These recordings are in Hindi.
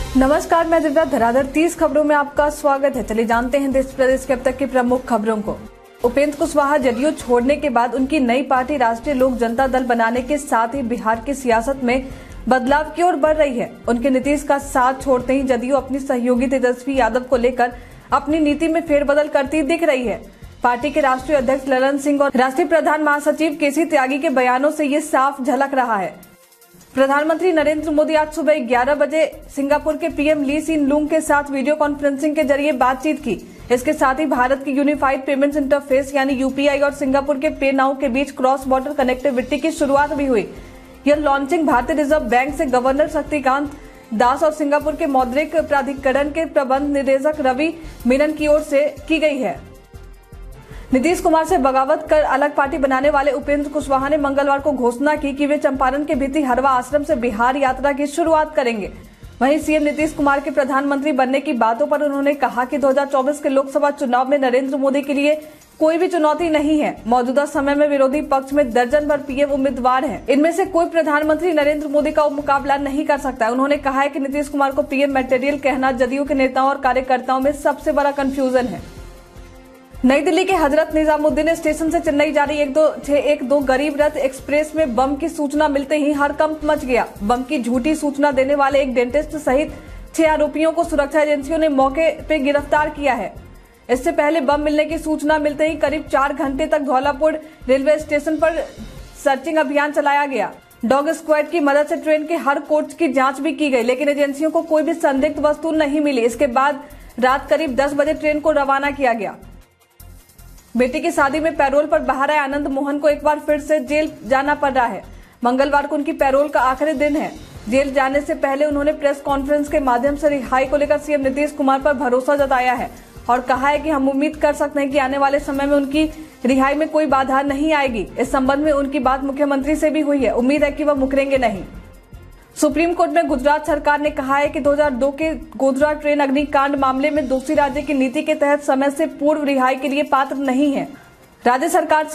नमस्कार, मैं दिव्या धराधर 30 खबरों में आपका स्वागत है। चलिए जानते हैं देश प्रदेश के अब तक की प्रमुख खबरों को। उपेंद्र कुशवाहा जदयू छोड़ने के बाद उनकी नई पार्टी राष्ट्रीय लोक जनता दल बनाने के साथ ही बिहार की सियासत में बदलाव की ओर बढ़ रही है। उनके नीतीश का साथ छोड़ते ही जदयू अपनी सहयोगी तेजस्वी यादव को लेकर अपनी नीति में फेरबदल करती दिख रही है। पार्टी के राष्ट्रीय अध्यक्ष ललन सिंह और राष्ट्रीय प्रधान महासचिव केसी त्यागी के बयानों से ये साफ झलक रहा है। प्रधानमंत्री नरेंद्र मोदी आज सुबह 11 बजे सिंगापुर के पीएम ली सिन लूंग के साथ वीडियो कॉन्फ्रेंसिंग के जरिए बातचीत की। इसके साथ ही भारत की यूनिफाइड पेमेंट्स इंटरफेस यानी यूपीआई और सिंगापुर के पे नाउ के बीच क्रॉस बॉर्डर कनेक्टिविटी की शुरुआत भी हुई। यह लॉन्चिंग भारतीय रिजर्व बैंक से गवर्नर शक्तिकांत दास और सिंगापुर के मौद्रिक प्राधिकरण के प्रबंध निदेशक रवि मेनन की ओर से की गई है। नीतीश कुमार से बगावत कर अलग पार्टी बनाने वाले उपेंद्र कुशवाहा ने मंगलवार को घोषणा की कि वे चंपारण के भित्ती हरवा आश्रम से बिहार यात्रा की शुरुआत करेंगे। वहीं सीएम नीतीश कुमार के प्रधानमंत्री बनने की बातों पर उन्होंने कहा कि 2024 के लोकसभा चुनाव में नरेंद्र मोदी के लिए कोई भी चुनौती नहीं है। मौजूदा समय में विरोधी पक्ष में दर्जन भर पीएम उम्मीदवार हैं। इनमें से कोई प्रधानमंत्री नरेंद्र मोदी का मुकाबला नहीं कर सकता। उन्होंने कहा है कि नीतीश कुमार को पीएम मटेरियल कहना जदयू के नेताओं और कार्यकर्ताओं में सबसे बड़ा कंफ्यूजन है। नई दिल्ली के हजरत निजामुद्दीन स्टेशन से चेन्नई जा रही 1262 गरीब रथ एक्सप्रेस में बम की सूचना मिलते ही हड़कंप मच गया। बम की झूठी सूचना देने वाले एक डेंटिस्ट सहित 6 आरोपियों को सुरक्षा एजेंसियों ने मौके पे गिरफ्तार किया है। इससे पहले बम मिलने की सूचना मिलते ही करीब 4 घंटे तक धौलापुर रेलवे स्टेशन पर सर्चिंग अभियान चलाया गया। डॉग स्क्वाड की मदद से ट्रेन के हर कोच की जांच भी की गई, लेकिन एजेंसियों को कोई भी संदिग्ध वस्तु नहीं मिली। इसके बाद रात करीब 10 बजे ट्रेन को रवाना किया गया। बेटी की शादी में पैरोल पर बाहर आए आनंद मोहन को एक बार फिर से जेल जाना पड़ रहा है। मंगलवार को उनकी पैरोल का आखिरी दिन है। जेल जाने से पहले उन्होंने प्रेस कॉन्फ्रेंस के माध्यम से रिहाई को लेकर सीएम नीतीश कुमार पर भरोसा जताया है और कहा है कि हम उम्मीद कर सकते हैं कि आने वाले समय में उनकी रिहाई में कोई बाधा नहीं आएगी। इस संबंध में उनकी बात मुख्यमंत्री से भी हुई है। उम्मीद है कि वह मुकरेंगे नहीं। सुप्रीम कोर्ट में गुजरात सरकार ने कहा है कि 2002 के गोधरा ट्रेन अग्निकांड मामले में दोषी राज्य की नीति के तहत समय से पूर्व रिहाई के लिए पात्र नहीं है। राज्य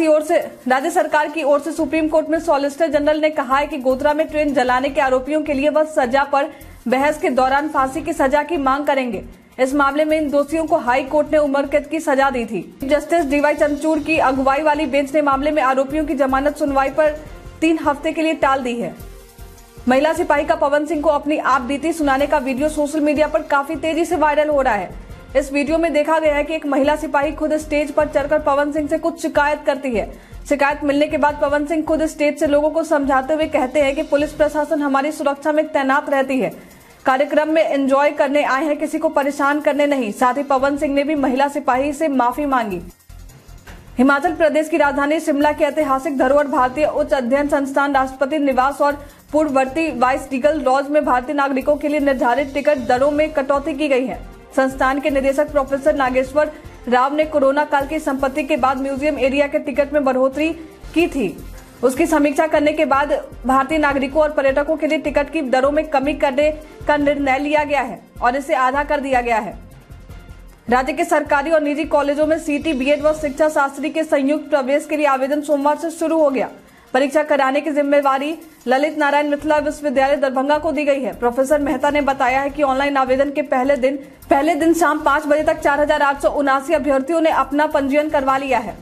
सरकार की ओर से सुप्रीम कोर्ट में सॉलिसिटर जनरल ने कहा है कि गोधरा में ट्रेन जलाने के आरोपियों के लिए वह सजा पर बहस के दौरान फांसी की सजा की मांग करेंगे। इस मामले में इन दोषियों को हाई कोर्ट ने उम्र कैद की सजा दी थी। जस्टिस डीवाई चंद्रचूड़ की अगुवाई वाली बेंच ने मामले में आरोपियों की जमानत सुनवाई पर 3 हफ्ते के लिए टाल दी है। महिला सिपाही का पवन सिंह को अपनी आप बीती सुनाने का वीडियो सोशल मीडिया पर काफी तेजी से वायरल हो रहा है। इस वीडियो में देखा गया है कि एक महिला सिपाही खुद स्टेज पर चढ़कर पवन सिंह से कुछ शिकायत करती है। शिकायत मिलने के बाद पवन सिंह खुद स्टेज से लोगों को समझाते हुए कहते हैं कि पुलिस प्रशासन हमारी सुरक्षा में तैनात रहती है। कार्यक्रम में एंजॉय करने आए हैं, किसी को परेशान करने नहीं। साथ ही पवन सिंह ने भी महिला सिपाही से माफी मांगी। हिमाचल प्रदेश की राजधानी शिमला के ऐतिहासिक धरोहर भारतीय उच्च अध्ययन संस्थान राष्ट्रपति निवास और पूर्ववर्ती वाइस रीगल लॉज में भारतीय नागरिकों के लिए निर्धारित टिकट दरों में कटौती की गई है। संस्थान के निदेशक प्रोफेसर नागेश्वर राव ने कोरोना काल की संपत्ति के बाद म्यूजियम एरिया के टिकट में बढ़ोतरी की थी। उसकी समीक्षा करने के बाद भारतीय नागरिकों और पर्यटकों के लिए टिकट की दरों में कमी करने का निर्णय लिया गया है और इसे आधा कर दिया गया है। राज्य के सरकारी और निजी कॉलेजों में सीटी, बीएड व शिक्षा शास्त्री के संयुक्त प्रवेश के लिए आवेदन सोमवार से शुरू हो गया। परीक्षा कराने की जिम्मेवारी ललित नारायण मिथिला विश्वविद्यालय दरभंगा को दी गई है। प्रोफेसर मेहता ने बताया है कि ऑनलाइन आवेदन के पहले दिन शाम 5 बजे तक 4879 अभ्यर्थियों ने अपना पंजीयन करवा लिया है।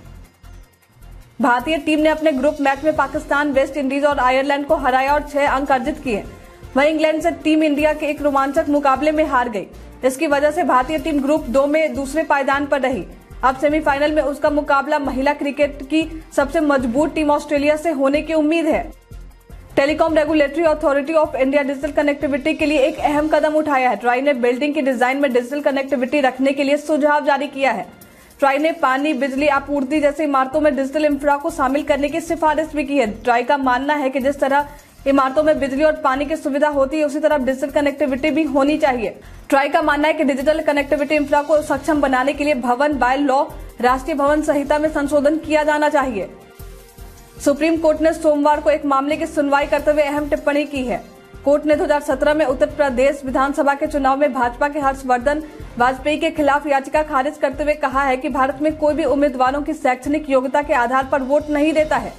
भारतीय टीम ने अपने ग्रुप मैच में पाकिस्तान, वेस्ट इंडीज और आयरलैंड को हराया और 6 अंक अर्जित किए। वहीं इंग्लैंड से टीम इंडिया के एक रोमांचक मुकाबले में हार गई। इसकी वजह से भारतीय टीम ग्रुप 2 में दूसरे पायदान पर रही। अब सेमीफाइनल में उसका मुकाबला महिला क्रिकेट की सबसे मजबूत टीम ऑस्ट्रेलिया से होने की उम्मीद है। Telecom regulatory authority of India digital connectivity के लिए एक अहम कदम उठाया है। ट्राई ने बिल्डिंग की डिजाइन में डिजिटल कनेक्टिविटी रखने के लिए सुझाव जारी किया है। ट्राई ने पानी, बिजली आपूर्ति जैसी इमारतों में डिजिटल इंफ्रा को शामिल करने की सिफारिश भी की है। ट्राई का मानना है कि जिस तरह इमारतों में बिजली और पानी की सुविधा होती है, उसी तरह डिजिटल कनेक्टिविटी भी होनी चाहिए। ट्राई का मानना है कि डिजिटल कनेक्टिविटी इंफ्रा को सक्षम बनाने के लिए भवन बाय लॉ राष्ट्रीय भवन संहिता में संशोधन किया जाना चाहिए। सुप्रीम कोर्ट ने सोमवार को एक मामले की सुनवाई करते हुए अहम टिप्पणी की है। कोर्ट ने 2017 में उत्तर प्रदेश विधानसभा के चुनाव में भाजपा के हर्षवर्धन वाजपेयी के खिलाफ याचिका खारिज करते हुए कहा है कि भारत में कोई भी उम्मीदवारों की शैक्षणिक योग्यता के आधार पर वोट नहीं देता है।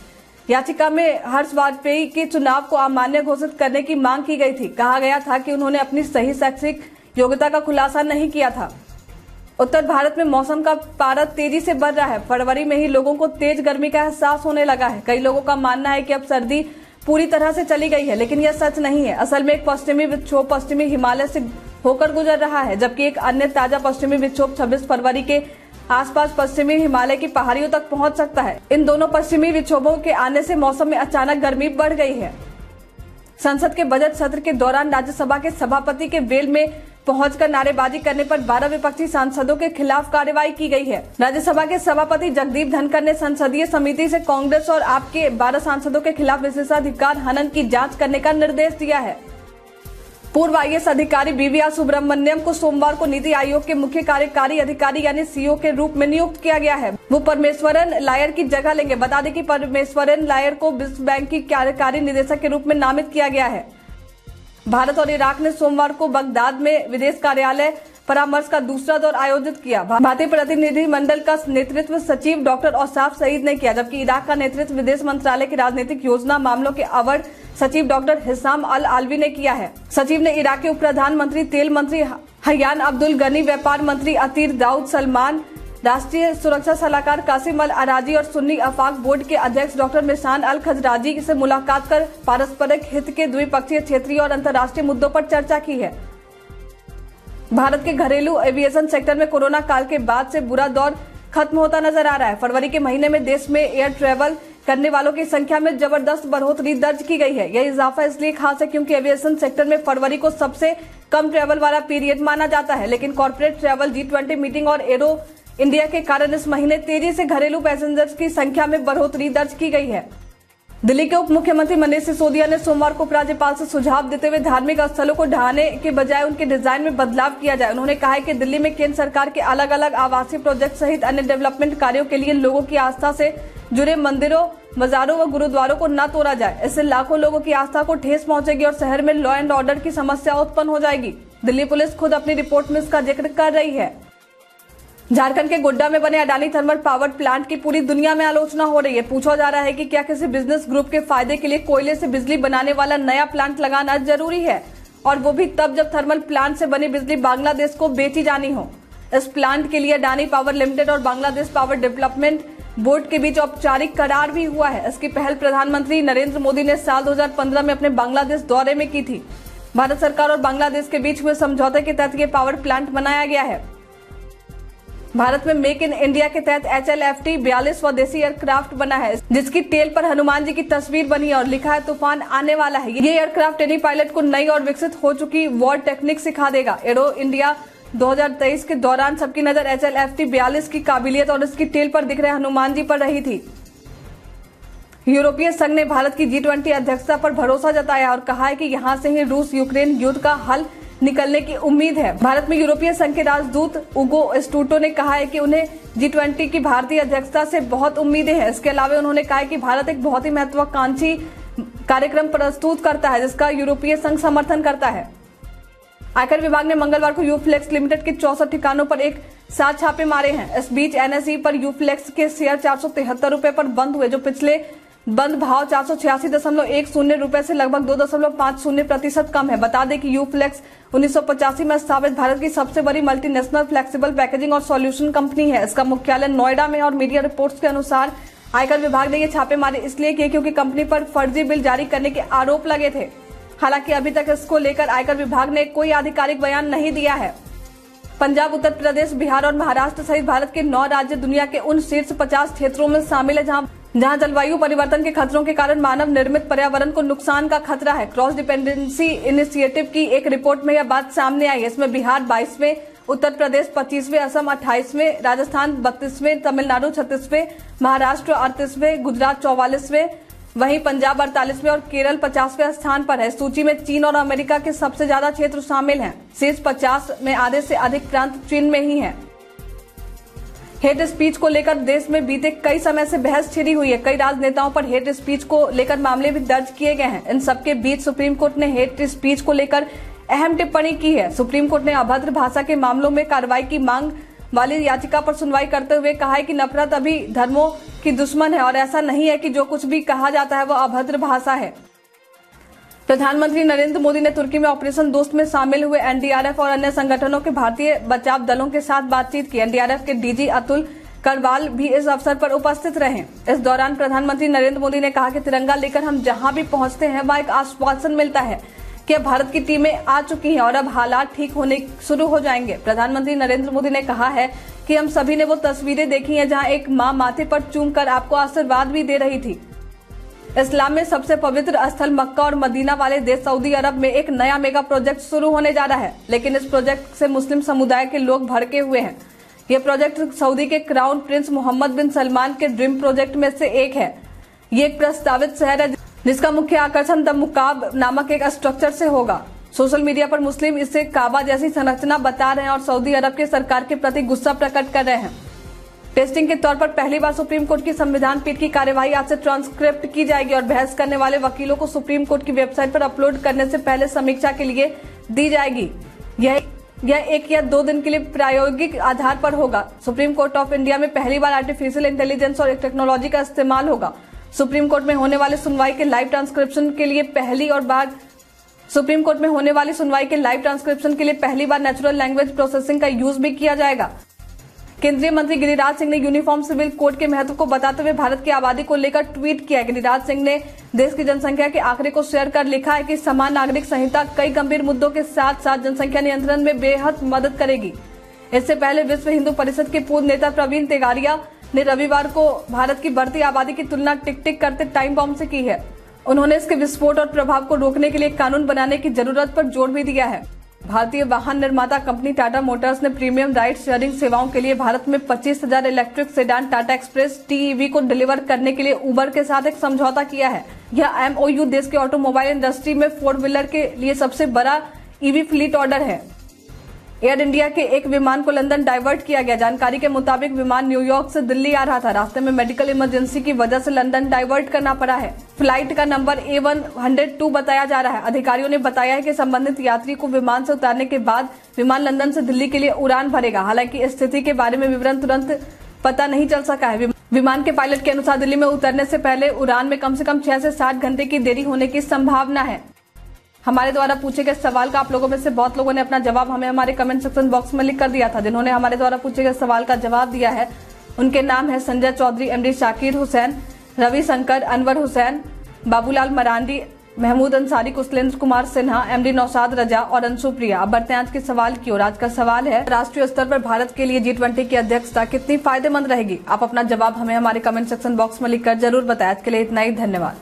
याचिका में हर्ष वाजपेयी के चुनाव को अमान्य घोषित करने की मांग की गई थी। कहा गया था कि उन्होंने अपनी सही शैक्षिक योग्यता का खुलासा नहीं किया था। उत्तर भारत में मौसम का पारा तेजी से बढ़ रहा है। फरवरी में ही लोगों को तेज गर्मी का एहसास होने लगा है। कई लोगों का मानना है कि अब सर्दी पूरी तरह से चली गई है, लेकिन यह सच नहीं है। असल में एक पश्चिमी विक्षोभ पश्चिमी हिमालय से होकर गुजर रहा है, जबकि एक अन्य ताजा पश्चिमी विक्षोभ 26 फरवरी के आसपास पश्चिमी हिमालय की पहाड़ियों तक पहुंच सकता है। इन दोनों पश्चिमी विक्षोभों के आने से मौसम में अचानक गर्मी बढ़ गई है। संसद के बजट सत्र के दौरान राज्यसभा के सभापति के वेल में पहुंचकर नारेबाजी करने पर 12 विपक्षी सांसदों के खिलाफ कार्रवाई की गई है। राज्यसभा के सभापति जगदीप धनखड़ ने संसदीय समिति से कांग्रेस और आप के 12 सांसदों के खिलाफ विशेषाधिकार हनन की जांच करने का निर्देश दिया है। पूर्व IAS अधिकारी BVR सुब्रमण्यम को सोमवार को नीति आयोग के मुख्य कार्यकारी अधिकारी यानी CEO के रूप में नियुक्त किया गया है। वो परमेश्वरन लायर की जगह लेंगे। बता दें कि परमेश्वरन लायर को विश्व बैंक की कार्यकारी निदेशक के रूप में नामित किया गया है। भारत और इराक ने सोमवार को बगदाद में विदेश कार्यालय परामर्श का दूसरा दौर आयोजित किया। भारतीय प्रतिनिधि मंडल का नेतृत्व सचिव डॉक्टर औसाफ सईद ने किया, जबकि इराक का नेतृत्व विदेश मंत्रालय के राजनीतिक योजना मामलों के अवर सचिव डॉक्टर हिसाम अल आलवी ने किया है। सचिव ने इराक के उप प्रधानमंत्री, तेल मंत्री हयान अब्दुल गनी, व्यापार मंत्री अतीर दाऊद सलमान, राष्ट्रीय सुरक्षा सलाहकार कासिम अल अराजी और सुन्नी अफाक बोर्ड के अध्यक्ष डॉक्टर मिशान अल खजराजी से मुलाकात कर पारस्परिक हित के द्विपक्षीय, क्षेत्रीय और अंतर्राष्ट्रीय मुद्दों पर चर्चा की है। भारत के घरेलू एविएशन सेक्टर में कोरोना काल के बाद से बुरा दौर खत्म होता नजर आ रहा है। फरवरी के महीने में देश में एयर ट्रेवल करने वालों की संख्या में जबरदस्त बढ़ोतरी दर्ज की गई है। यह इजाफा इसलिए खास है क्योंकि एविएशन सेक्टर में फरवरी को सबसे कम ट्रेवल वाला पीरियड माना जाता है, लेकिन कॉर्पोरेट ट्रेवल, G20 मीटिंग और एरो इंडिया के कारण इस महीने तेजी से घरेलू पैसेंजर्स की संख्या में बढ़ोतरी दर्ज की गई है। दिल्ली के उप मुख्यमंत्री मनीष सिसोदिया ने सोमवार को उपराज्यपाल से सुझाव देते हुए धार्मिक स्थलों को ढहाने के बजाय उनके डिजाइन में बदलाव किया जाए। उन्होंने कहा है कि दिल्ली में केंद्र सरकार के अलग अलग आवासीय प्रोजेक्ट सहित अन्य डेवलपमेंट कार्यों के लिए लोगों की आस्था से जुड़े मंदिरों, मजारों व गुरुद्वारों को न तोड़ा जाए। इससे लाखों लोगों की आस्था को ठेस पहुंचेगी और शहर में लॉ एंड ऑर्डर की समस्या उत्पन्न हो जाएगी। दिल्ली पुलिस खुद अपनी रिपोर्ट में इसका जिक्र कर रही है। झारखंड के गोड्डा में बने अडानी थर्मल पावर प्लांट की पूरी दुनिया में आलोचना हो रही है। पूछा जा रहा है कि क्या किसी बिजनेस ग्रुप के फायदे के लिए कोयले से बिजली बनाने वाला नया प्लांट लगाना जरूरी है, और वो भी तब जब थर्मल प्लांट से बनी बिजली बांग्लादेश को बेची जानी हो। इस प्लांट के लिए अडानी पावर लिमिटेड और बांग्लादेश पावर डेवलपमेंट बोर्ड के बीच औपचारिक करार भी हुआ है। इसकी पहल प्रधानमंत्री नरेंद्र मोदी ने साल 2015 में अपने बांग्लादेश दौरे में की थी। भारत सरकार और बांग्लादेश के बीच हुए समझौते के तहत ये पावर प्लांट बनाया गया है। भारत में मेक इन इंडिया के तहत HLFT 42 स्वदेशी एयरक्राफ्ट बना है, जिसकी टेल पर हनुमान जी की तस्वीर बनी है और लिखा है तूफान आने वाला है। ये एयरक्राफ्ट एनी पायलट को नई और विकसित हो चुकी वॉर टेक्निक सिखा देगा। एरो इंडिया 2023 के दौरान सबकी नजर HLFT 42 की काबिलियत और इसकी टेल पर दिख रहे हनुमान जी पर रही थी। यूरोपीय संघ ने भारत की G20 अध्यक्षता पर भरोसा जताया और कहा है कि यहां से ही रूस यूक्रेन युद्ध का हल निकलने की उम्मीद है। भारत में यूरोपीय संघ के राजदूत उगो स्टूटो ने कहा है कि उन्हें G20 की भारतीय अध्यक्षता से बहुत उम्मीदें हैं। इसके अलावा उन्होंने कहा है कि भारत एक बहुत ही महत्वाकांक्षी कार्यक्रम प्रस्तुत करता है, जिसका यूरोपीय संघ समर्थन करता है। आयकर विभाग ने मंगलवार को यूफ्लेक्स लिमिटेड के 64 ठिकानों पर एक साथ छापे मारे हैं। इस बीच NSE पर यूफ्लेक्स के शेयर 473 रुपए पर बंद हुए, जो पिछले बंद भाव 486.10 रुपए से लगभग 2.50% कम है। बता दें कि यूफ्लेक्स 1985 में स्थापित भारत की सबसे बड़ी मल्टीनेशनल फ्लेक्सिबल पैकेजिंग और सॉल्यूशन कंपनी है। इसका मुख्यालय नोएडा में और मीडिया रिपोर्ट्स के अनुसार आयकर विभाग ने ये छापेमारी इसलिए किए क्योंकि कंपनी पर फर्जी बिल जारी करने के आरोप लगे थे। हालांकि अभी तक इसको लेकर आयकर विभाग ने कोई आधिकारिक बयान नहीं दिया है। पंजाब, उत्तर प्रदेश, बिहार और महाराष्ट्र सहित भारत के 9 राज्य दुनिया के उन शीर्ष 50 क्षेत्रों में शामिल है जहां जलवायु परिवर्तन के खतरों के कारण मानव निर्मित पर्यावरण को नुकसान का खतरा है। क्रॉस डिपेंडेंसी इनिशिएटिव की एक रिपोर्ट में यह बात सामने आई है। इसमें बिहार 22वें, उत्तर प्रदेश 25वें, असम 28वें, राजस्थान 32वें, तमिलनाडु 36वें, महाराष्ट्र 38वें, गुजरात 44वें, वहीं पंजाब 48वें और केरल 50वें स्थान पर है। सूची में चीन और अमेरिका के सबसे ज्यादा क्षेत्र शामिल हैं। शीर्ष 50 में आधे से अधिक प्रांत चीन में ही है। हेट स्पीच को लेकर देश में बीते कई समय से बहस छिड़ी हुई है। कई राजनेताओं पर हेट स्पीच को लेकर मामले भी दर्ज किए गए हैं। इन सबके बीच सुप्रीम कोर्ट ने हेट स्पीच को लेकर अहम टिप्पणी की है। सुप्रीम कोर्ट ने अभद्र भाषा के मामलों में कार्रवाई की मांग वाली याचिका पर सुनवाई करते हुए कहा है कि नफरत अभी धर्मों की दुश्मन है और ऐसा नहीं है कि जो कुछ भी कहा जाता है वह अभद्र भाषा है। प्रधानमंत्री नरेंद्र मोदी ने तुर्की में ऑपरेशन दोस्त में शामिल हुए एनडीआरएफ और अन्य संगठनों के भारतीय बचाव दलों के साथ बातचीत की। एनडीआरएफ के डीजी अतुल करवाल भी इस अवसर पर उपस्थित रहे। इस दौरान प्रधानमंत्री नरेंद्र मोदी ने कहा कि तिरंगा लेकर हम जहां भी पहुंचते हैं वहां एक आश्वासन मिलता है कि अब भारत की टीमें आ चुकी हैं और अब हालात ठीक होने शुरू हो जाएंगे। प्रधानमंत्री नरेंद्र मोदी ने कहा है कि हम सभी ने वो तस्वीरें देखी हैं जहां एक मां माथे पर चूम कर आपको आशीर्वाद भी दे रही थी। इस्लाम में सबसे पवित्र स्थल मक्का और मदीना वाले देश सऊदी अरब में एक नया मेगा प्रोजेक्ट शुरू होने जा रहा है, लेकिन इस प्रोजेक्ट से मुस्लिम समुदाय के लोग भड़के हुए हैं। यह प्रोजेक्ट सऊदी के crown prince Mohammed bin Salman के ड्रीम प्रोजेक्ट में से एक है। ये एक प्रस्तावित शहर है जिसका मुख्य आकर्षण द मुकाब नामक एक स्ट्रक्चर से होगा। सोशल मीडिया पर मुस्लिम इसे काबा जैसी संरचना बता रहे हैं और सऊदी अरब के सरकार के प्रति गुस्सा प्रकट कर रहे हैं। टेस्टिंग के तौर पर पहली बार सुप्रीम कोर्ट की संविधान पीठ की कार्यवाही आज से ट्रांसक्रिप्ट की जाएगी और बहस करने वाले वकीलों को सुप्रीम कोर्ट की वेबसाइट पर अपलोड करने से पहले समीक्षा के लिए दी जाएगी। यह 1 या 2 दिन के लिए प्रायोगिक आधार पर होगा। सुप्रीम कोर्ट ऑफ इंडिया में पहली बार आर्टिफिशियल इंटेलिजेंस और टेक्नोलॉजी का इस्तेमाल होगा। सुप्रीम कोर्ट में होने वाली सुनवाई के लाइव ट्रांसक्रिप्शन के लिए पहली बार नेचुरल लैंग्वेज प्रोसेसिंग का यूज भी किया जाएगा। केंद्रीय मंत्री गिरिराज सिंह ने यूनिफॉर्म सिविल कोड के महत्व को बताते हुए भारत की आबादी को लेकर ट्वीट किया। गिरिराज सिंह ने देश की जनसंख्या के आंकड़े को शेयर कर लिखा है कि समान नागरिक संहिता कई गंभीर मुद्दों के साथ साथ जनसंख्या नियंत्रण में बेहद मदद करेगी। इससे पहले विश्व हिंदू परिषद के पूर्व नेता प्रवीण तेगारिया ने रविवार को भारत की बढ़ती आबादी की तुलना टिक टिक करते टाइम बॉम्ब से की है। उन्होंने इसके विस्फोट और प्रभाव को रोकने के लिए कानून बनाने की जरूरत पर जोर भी दिया है। भारतीय वाहन निर्माता कंपनी टाटा मोटर्स ने प्रीमियम राइड शेयरिंग सेवाओं के लिए भारत में 25,000 electric sedan Tata Express TEV को डिलीवर करने के लिए उबर के साथ एक समझौता किया है। यह MOU देश के ऑटोमोबाइल इंडस्ट्री में 4 व्हीलर के लिए सबसे बड़ा EV फ्लीट ऑर्डर है। एयर इंडिया के एक विमान को लंदन डाइवर्ट किया गया। जानकारी के मुताबिक विमान न्यूयॉर्क से दिल्ली आ रहा था। रास्ते में मेडिकल इमरजेंसी की वजह से लंदन डाइवर्ट करना पड़ा है। फ्लाइट का नंबर A102 बताया जा रहा है। अधिकारियों ने बताया है कि संबंधित यात्री को विमान से उतारने के बाद विमान लंदन से दिल्ली के लिए उड़ान भरेगा। हालांकि इस स्थिति के बारे में विवरण तुरंत पता नहीं चल सका है। विमान के पायलट के अनुसार दिल्ली में उतरने से पहले उड़ान में कम से कम 6 से 7 घंटे की देरी होने की संभावना है। हमारे द्वारा पूछे गए सवाल का आप लोगों में से बहुत लोगों ने अपना जवाब हमें हमारे कमेंट सेक्शन बॉक्स में लिख कर दिया था। जिन्होंने हमारे द्वारा पूछे गए सवाल का जवाब दिया है उनके नाम है संजय चौधरी, MD शाकिर हुसैन, रवि शंकर, अनवर हुसैन, बाबूलाल मरांडी, महमूद अंसारी, कुशलेंद्र कुमार सिन्हा, MD नौशाद रजा और अंशु प्रिया। अब बढ़ते हैं आज के सवाल की ओर। आज का सवाल है, राष्ट्रीय स्तर पर भारत के लिए G20 की अध्यक्षता कितनी फायदेमंद रहेगी? आप अपना जवाब हमें हमारे कमेंट सेक्शन बॉक्स में लिखकर जरूर बताएं। आज के लिए इतना ही, धन्यवाद।